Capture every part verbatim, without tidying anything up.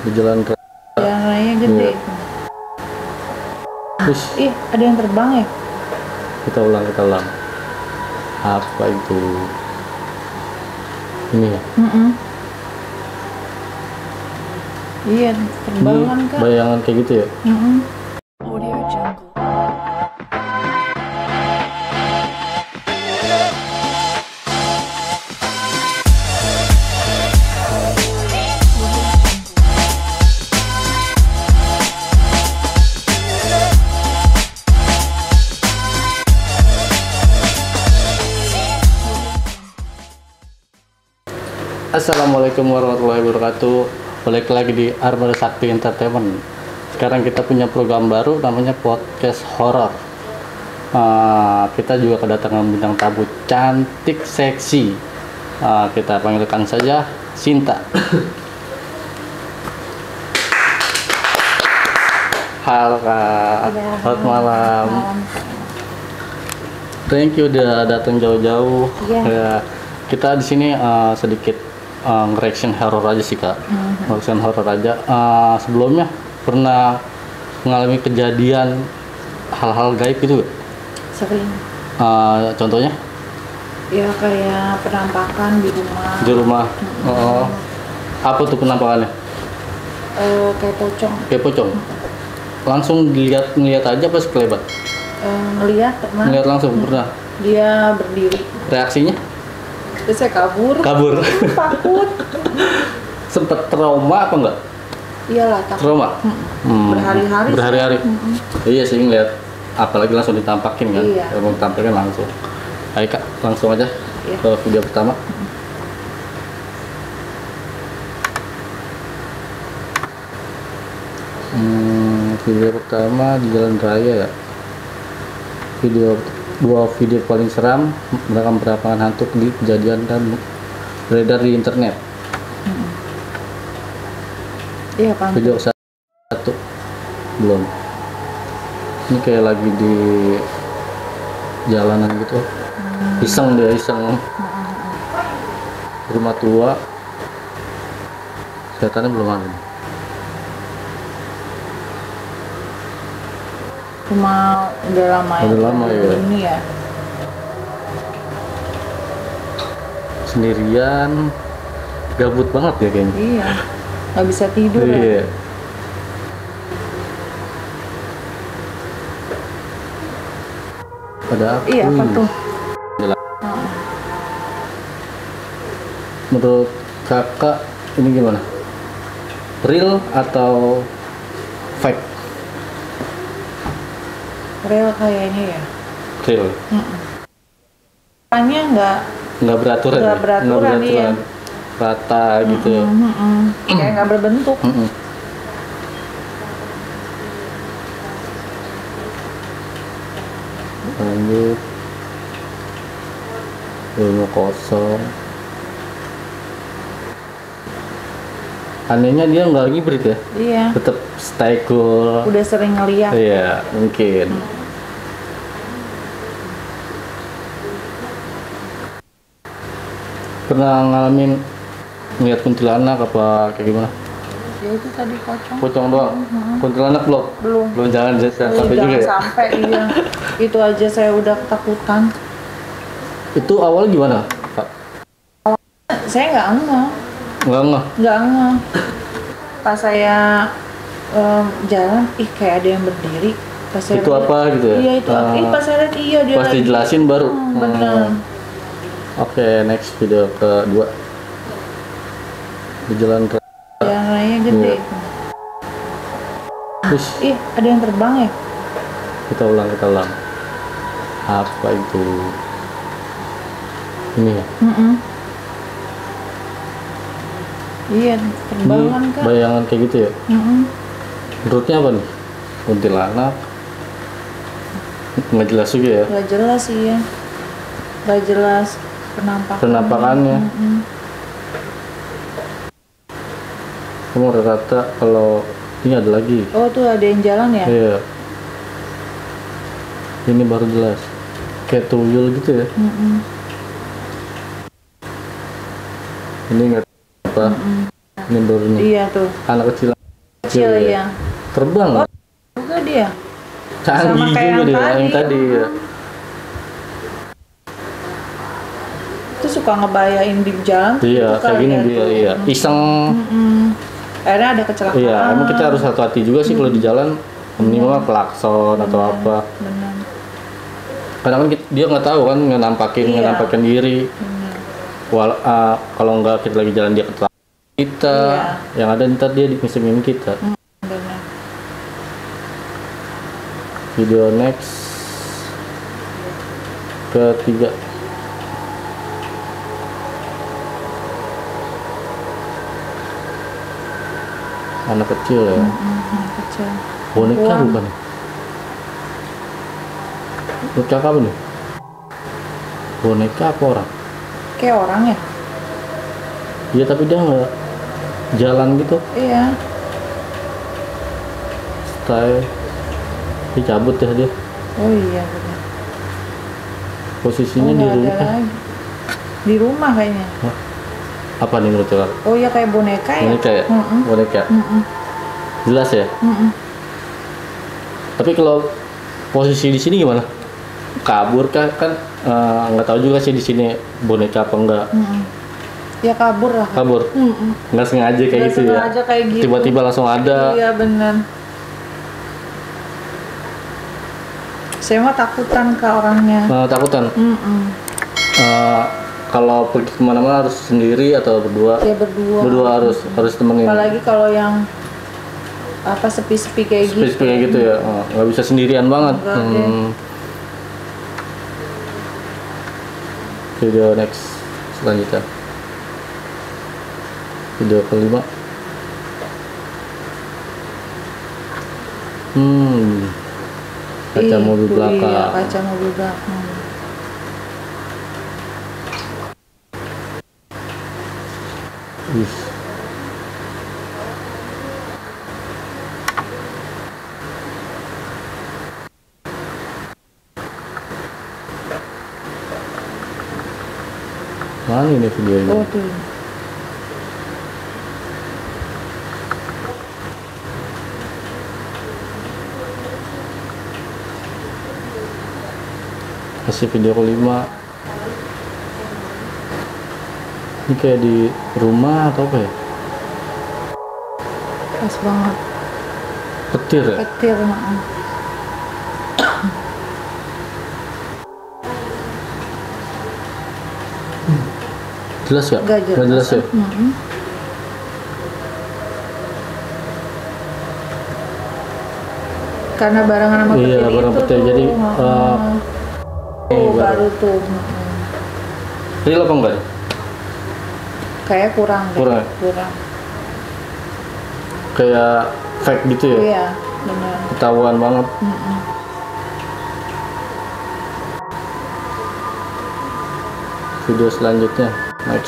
di jalan raya. Jalan raya gede. Iya. Terus Ih, ada yang terbang ya? kita ulang kita ulang. Apa itu? Ini ya. Mm-mm. Iya, terbang Ini kan kak. bayangan kayak gitu ya. Mm-mm. Audio Jungle. Assalamualaikum warahmatullahi wabarakatuh. Balik lagi di Armada Sakti Entertainment. Sekarang kita punya program baru namanya podcast horor. Uh, kita juga kedatangan bintang tamu cantik seksi. Uh, kita panggilkan saja Sinta. Halo kak, Iya, selamat malam. malam. Thank you udah datang jauh-jauh. Iya. Ya, kita di sini uh, sedikit uh, nge-reaction horror aja sih kak. Mhm. Nge-reaction horror aja. Uh, sebelumnya pernah mengalami kejadian hal-hal gaib gitu gak? Sering. Uh, contohnya Ya kayak penampakan di rumah. di rumah. Mhm. Uh, apa tuh penampakannya? Eh, kayak pocong. Kayak pocong. Langsung dilihat ngeliat aja pas kelebat. Eh, ngeliat pernah. Ngeliat langsung pernah. Dia berdiri. Reaksinya Terus saya kabur. kabur. Takut. Sempet trauma apa enggak? Iyalah takut. Trauma. Mm. Hmm, Berhari-hari sih. berhari-hari. Mm-mm. Iya sih ngeliat, apalagi langsung ditampakin kan. Iya. Kalau mau ditampakin langsung. Ayo kak, langsung aja Iya. ke video pertama. Hmm, video pertama di jalan raya ya. Video dua video paling seram merekam penampakan hantu di kejadian dan beredar di internet. Iya kan. Video satu belum. Ini kayak lagi di jalanan gitu. Iseng dia iseng. Rumah tua. Setannya belum ada. Cuma udah lama ya. Udah lama ya. Ini ya. Sendirian. Gabut banget ya kayaknya. Iya. Nggak bisa tidur ya. Iya. Ada apa? Iya apa tuh? Menurut kakak ini gimana? Real atau fake? Real kayaknya ya. Real. Tanya nggak. Nggak beraturan. Nggak ya? beraturan, iya. Rata gitu. ya. Mm-mm. Kayak nggak berbentuk. Mm-mm. Lanjut. Rumah kosong. Anehnya dia nggak ngibrit ya, Iya. tetap stay cool. Udah sering ngeliat. Iya, mungkin. Pernah ngalamin ngeliat kuntilanak apa kayak gimana? Ya itu tadi pocong. Pocong doang. Mhm. Kuntilanak belum? Belum. Belum jangan jangan Ih, sampai jangan juga ya. sampai iya. Itu aja saya udah ketakutan. Itu awal gimana, Pak? Saya nggak ngeh, Nggak nggak. nggak ngeh. Pas saya em, jalan, ih kayak ada yang berdiri. Pas saya Itu lihat- apa gitu ya? Iya itu. apa? Ah. Ih pas saya lihat iya dia Pas lagi. dijelasin baru. Hmm, bener. Hmm. Oke, next video kedua. Di jalan raya. Jalan raya gede. Iya. Terus Ih ada yang terbang ya? kita ulang kita ulang. Apa itu? Ini ya. Mm-mm. Iya terbang Ini kan kak. bayangan kayak gitu ya. Mm-mm. Menurutnya apa nih? Kuntilanak? Nggak jelas juga ya. Nggak jelas sih ya. Nggak jelas penampakan. Penampakannya. Mm-mm. Kamu rata-rata kalau ini ada lagi. Oh tuh ada yang jalan ya? Iya. Ini baru jelas. Kayak tuyul gitu ya. Mm-mm. Ini nggak apa. Mm-mm. Ini baru nih. Iya tuh. Anak kecil kecil ya. Terbang. Oh, juga dia. Canggih sama kayak juga yang dia tadi. yang tadi ya. Itu suka ngebayain di jalan. Iya, gitu kayak kali gini ya dia tuh. iya. Iseng. Mm-mm. Akhirnya ada kecelakaan. Iya, emang kita harus hati-hati juga sih kalau di jalan minimal klakson atau Benar, apa. Benar. Kadang kan kita- dia nggak tahu kan nggak nampakin nggak Iya. nampakin diri. Benar. Wal, ah, kalau nggak kita lagi jalan dia ketawa kita, Iya. yang ada ntar dia dipisengin kita. Benar. Video next ketiga. Anak kecil ya. Mm-mm, kecil. Boneka Uang. bukan? Boneka apa nih? Boneka apa orang? Kayak orang ya? Iya tapi dia nggak jalan gitu. Iya. Style. Dia cabut ya dia. Oh iya benar. Posisinya Oh, di nggak ada rumah. lagi. Di rumah kayaknya. Apa nih menurut kalian? Oh iya kayak boneka ya? Boneka ya? Mm-mm. Boneka. Mm-mm. Jelas ya? Mm-mm. Tapi kalau posisi di sini gimana? Kabur kah? Kan eh, nggak tahu juga sih di sini boneka apa enggak. Mm-mm. Ya kabur lah. Kabur. Mm-mm. Nggak sengaja kayak Nggak gitu ya. sengaja kayak gitu. Tiba-tiba langsung ada. Iya benar. Saya mah takutan ke orangnya. Eh, takutan. Mm-mm. Eh, kalau pergi kemana-mana harus sendiri atau berdua? Ya berdua. Berdua harus harus temenin. Apalagi kalau yang apa sepi-sepi kayak gitu. Space kayak gitu ya. Oh, nggak bisa sendirian banget. Enggak deh. Hmm. Video next selanjutnya. Video kelima. Hmm. Kaca Ih, mobil tuh, belakang. Iya, kaca mobil belakang. Ih. Mana ini videonya? Oh tuh. Masih video kelima. Ini kayak di rumah atau apa ya? Pas banget. Petir ya? Petir. Heeh. Jelas ya? Nggak jelas. Nggak jelas ya? Mm-mm. Karena barengan sama petir Iya, bareng itu petir. tuh. Jadi, Heeh. uh, Oh, ini baru. baru tuh. Heeh. Real apa enggak? Kayak kurang deh. Kurang ya? Kurang. Kayak fake gitu ya? Iya, benar. Ketahuan banget. Mm-mm. Video selanjutnya next.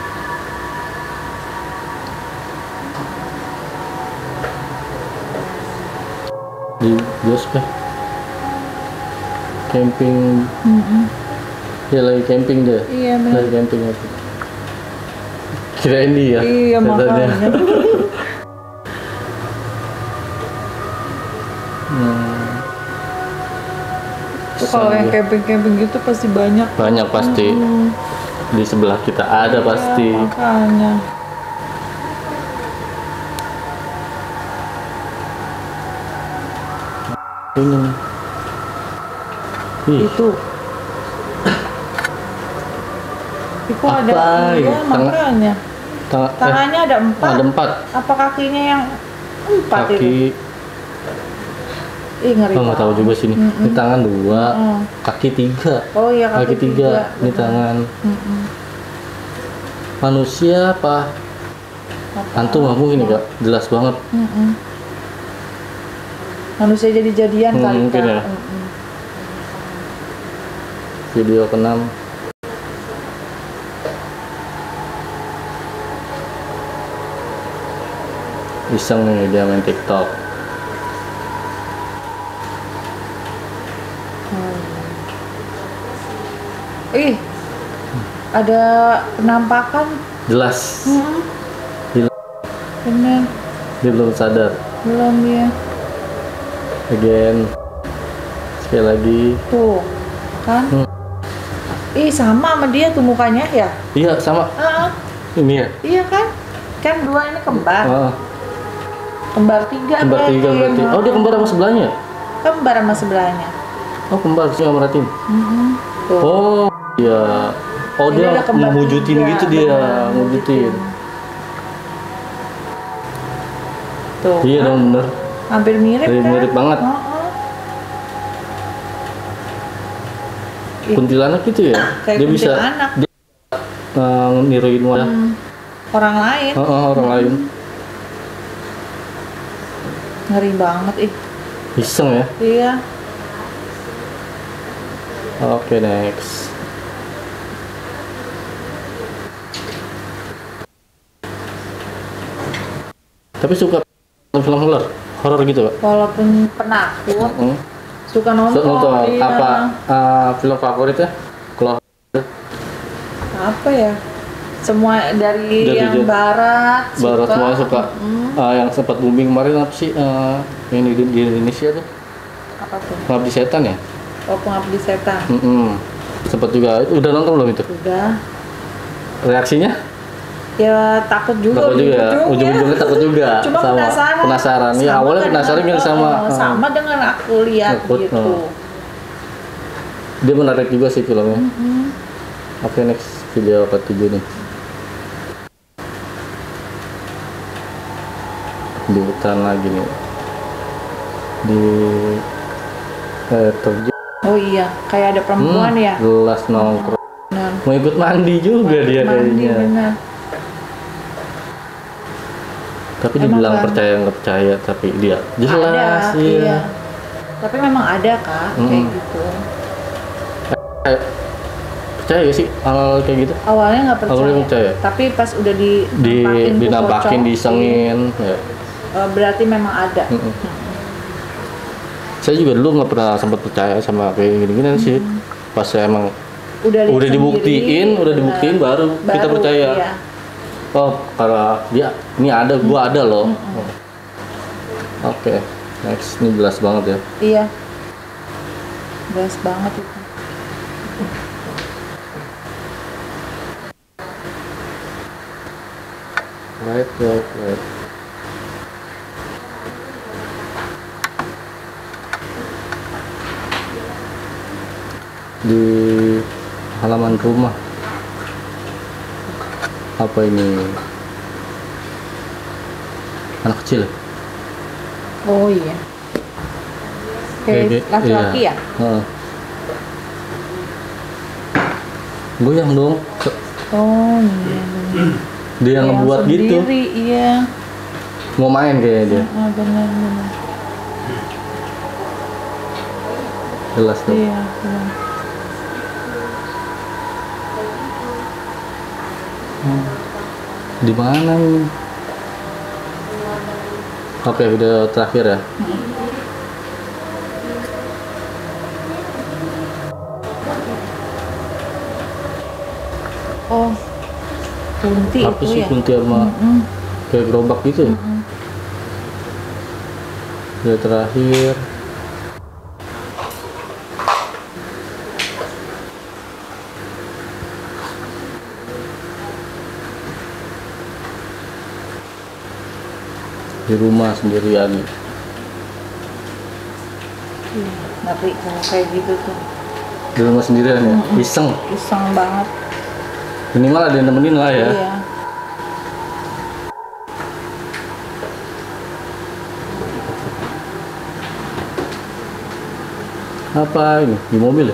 Di bioskop camping. Mm-mm. Ya lagi camping dia. Iya benar. Lagi camping apa? Kirain dia. Iya katanya. makanya. Hmm, Tuh kalau yang Iya. camping-camping gitu pasti banyak. banyak pasti. Mm. Di sebelah kita ada pasti. Iya, makanya. Ini nih. Ih, Itu. Itu Apa ada. ini? Iya Tangan- makanya. tang- eh, Tangannya ada empat. ada empat Apa kakinya yang empat itu? kaki. Ih ngeri Oh, nggak tahu banget. juga sini. Mm-mm. Ini tangan dua, Mm. kaki tiga. Oh iya kaki, Kaki tiga, ini benar. tangan. Mm-mm. Manusia apa? Apa? Hantu nggak mungkin ya, Kak? Jelas banget. Mm-mm. Manusia jadi-jadian Hmm, kali mungkin Kak. ya. Mm-mm. Video keenam. Iseng nih dia main TikTok. Ih, ada penampakan. Jelas. Mm-mm. Gila. Bener. Dia belum sadar. Belum ya. Again. Sekali lagi. Tuh, kan? Hmm. Ih, sama sama dia tuh mukanya ya? Iya, sama. Ah, Ini ya. iya kan? Kan dua ini kembar. Ah, Kembar tiga kembar tiga berarti. Oh, dia kembar sama sebelahnya. Kembar sama sebelahnya. Oh, kembar sih sama Ratin. Mhm. Tuh. Oh, iya. Oh, Ini dia udah kembar mewujudin tiga, gitu dia, benar, mewujudin. Tuh. Iya kan? dong, bener. Hampir mirip Mirip- kan? mirip banget. Oh, oh. Ih, Kuntilanak gitu ya. Kayak Dia bisa kuntilanak. dia, uh, niruin wajah Hmm, orang lain. oh, oh, orang lain. Ngeri banget ih. Iseng ya. Iya. Oke, next. Tapi suka film horor, horor gitu, Pak. Walaupun penakut, Hmm. suka nonton. Nonton iya. apa uh, film favoritnya? Kalau Apa ya? Semua dari, Dari yang dia- barat. barat suka. semuanya suka. Mm, Uh, yang sempat booming kemarin apa sih? Uh, yang di, di Indonesia tuh, apa tuh? Pengabdi Setan ya? Oh, Pengabdi Setan. Mm-mm. Sempat juga. Udah nonton belum itu? Udah. Reaksinya? Ya takut juga. Takut juga. ujung-ujungnya. Ujung-ujungnya takut juga. Cuma sama penasaran. penasaran. Ya Sama awalnya dengan- penasaran yang sama. oh, uh, sama dengan aku lihat Takut, gitu. oh. Dia menarik juga sih filmnya. Mm-mm. Oke, next video ketujuh nih. Di hutan lagi nih. Di air terjun. Oh iya, kayak ada perempuan Hmm, ya. Gelas nongkrong. Benar. Mau ikut mandi juga dia Mandi kayaknya. benar. Tapi Emang dibilang kan? percaya nggak percaya, tapi dia jelas Ada, iya. iya. Tapi memang ada kak kayak Mm-mm. gitu. Eh, percaya gak sih hal kayak gitu? Awalnya nggak percaya, Awalnya percaya. tapi pas udah di Di nampakin ke dinampakin, pocong, disengin. Ya. eh, berarti memang ada. Mm-mm. Saya juga dulu nggak pernah sempat percaya sama kayak gini-gini sih. Pas saya emang Udah, lihat udah sendiri, dibuktiin, udah benar. dibuktiin baru, kita Baru, percaya. iya. Oh, kalau dia ini ada, gua ada loh. Oh. Oke, next ini jelas banget ya. Iya, jelas banget itu. Right, right, right. Di halaman rumah. Apa ini? Anak kecil. Oh iya. Kayak laki-laki iya. ya? Heeh. Goyang dong. Oh iya. benar. Dia yang Yang ngebuat gitu. sendiri, iya. Mau main kayaknya dia. Oh, benar benar. Jelas dong. Iya, benar. Di mana ini? Oke, video terakhir ya. Oh, kunti Apa itu sih ya? kunti sama Mm-mm. kayak gerobak gitu ya? Video terakhir. Di rumah sendirian. Iya, ngeri kalau kayak gitu tuh. Di rumah sendirian ya. Iseng. Iseng banget. Minimal ada yang nemenin lah ya. Iya. Apa ini? Di mobil ya?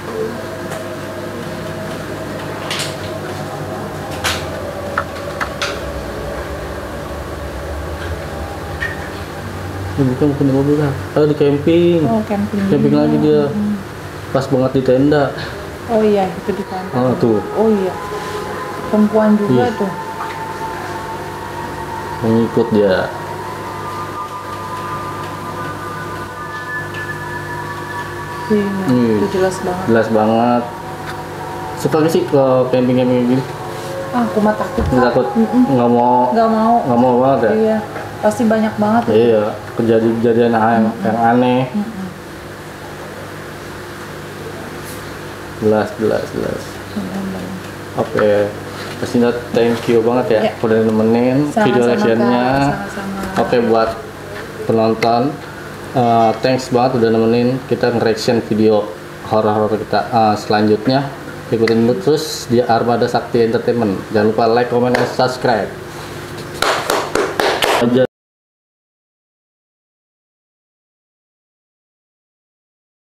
Ya, bukan bukan di mobil lah. Ah, di camping. Oh, camping. Camping lagi dia. Pas banget di tenda. Oh iya, itu di kantor. Oh, tuh. Oh iya. Perempuan juga Iya. tuh. Mengikut dia. Iya, Hmm. itu jelas banget. Jelas banget. Suka gak sih kalau camping-camping gini? Ah, aku mah takut. Nggak Kak. takut? Mm-mm. Nggak mau, Nggak mau. nggak mau banget ya? Iya. pasti banyak banget. Iya, kejadian-kejadian yang, yang aneh. Mm-mm. Jelas, jelas, jelas. Bener-bener. Oke, Kasino thank you banget ya, Ya. udah nemenin video Sama-sama, reactionnya. Kak. Sama-sama. Oke, buat penonton, eh, thanks banget udah nemenin kita nge-reaction video horor-horor kita. Eh, selanjutnya ikutin terus di Armada Sakti Entertainment. Jangan lupa like, comment, dan subscribe. Aja.